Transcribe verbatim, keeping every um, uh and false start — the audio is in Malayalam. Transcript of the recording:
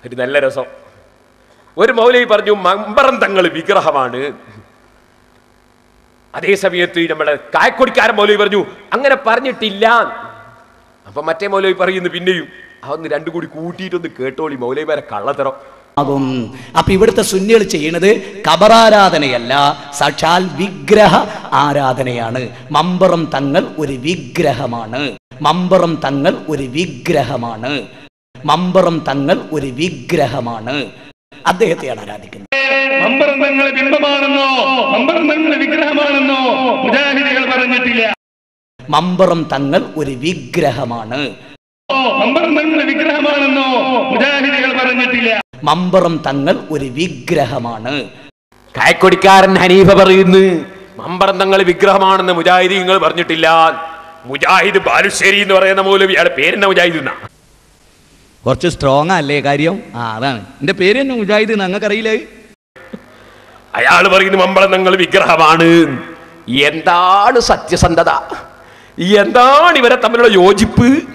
ഒരു നല്ല രസം. ഒരു മൗലവി പറഞ്ഞു മമ്പറം തങ്ങൾ വിഗ്രഹമാണ്. അതേ സമയത്ത് നമ്മുടെ കായക്കൊടിക്കാരൻ മൗലവി പറഞ്ഞു അങ്ങനെ പറഞ്ഞിട്ടില്ല. അപ്പൊ മറ്റേ മൗലവി പറയുന്നു പിന്നെയും അതൊന്ന് രണ്ടും കൂടി കൂട്ടിയിട്ടൊന്ന് കേട്ടോളി, മൗലവിമാരെ കള്ളത്തരം ആകും. അപ്പൊ ഇവിടുത്തെ സുന്നികൾ ചെയ്യുന്നത് ഖബറാരാധനയല്ല, സാക്ഷാൽ വിഗ്രഹ ആരാധനയാണ്. മമ്പറം തങ്ങൾ ഒരു വിഗ്രഹമാണ്. മമ്പറം തങ്ങൾ ഒരു വിഗ്രഹമാണ്. മമ്പറം തങ്ങൾ ഒരു വിഗ്രഹമാണ്. അദ്ദേഹത്തെയാണ് ആരാധിക്കുന്നത്. മമ്പറം തങ്ങൾ ബിംബമാണെന്നോ മമ്പറം തങ്ങൾ വിഗ്രഹമാണെന്നോ മുജാഹിദുകൾ പറഞ്ഞിട്ടില്ല. മമ്പറം തങ്ങൾ ഒരു വിഗ്രഹമാണ്. മമ്പറം തങ്ങൾ വിഗ്രഹമാണെന്നോ മുജാഹിദുകൾ പറഞ്ഞിട്ടില്ല. മമ്പറം തങ്ങൾ ഒരു വിഗ്രഹമാണ്. കായക്കൊടിക്കാരൻ ഹനീഫ പറയുന്നു മമ്പറം തങ്ങൾ വിഗ്രഹമാണെന്ന് മുജാഹിദീങ്ങൾ പറഞ്ഞിട്ടില്ല. മുജാഹിദ് ബാലുശ്ശേരി എന്ന് പറയുന്ന മൗലവി, അയാളുടെ പേരെന്നെ മുജാഹിദ് എന്നാ. കുറച്ച് സ്ട്രോങ് അല്ലേ കാര്യം? ആ അതാണ് എന്റെ പേര് തന്നെ മുജാഹിദ്, ഞങ്ങൾക്കറിയില്ലേ. അയാൾ പറയുന്നു മമ്പറം തങ്ങൾ വിഗ്രഹമാണ്. എന്താണ് സത്യസന്ധത? എന്താണ് ഇവരെ തമ്മിലുള്ള യോജിപ്പ്?